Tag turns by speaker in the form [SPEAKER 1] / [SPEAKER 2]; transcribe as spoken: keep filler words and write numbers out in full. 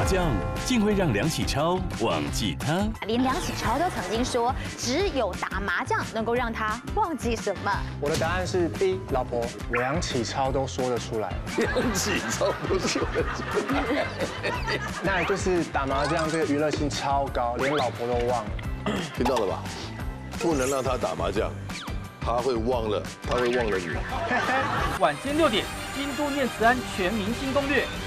[SPEAKER 1] 麻将竟会让梁启超忘记他？
[SPEAKER 2] 连梁启超都曾经说，只有打麻将能够让他忘记什么。
[SPEAKER 3] 我的答案是 B， 老婆。梁启超都说得出来。
[SPEAKER 4] 梁启超都说得出来。
[SPEAKER 3] 那就是打麻将这个娱乐性超高，连老婆都忘了。
[SPEAKER 4] 听到了吧？不能让他打麻将，他会忘了，他会忘了你。
[SPEAKER 5] 晚间六点，京都念慈庵全明星攻略。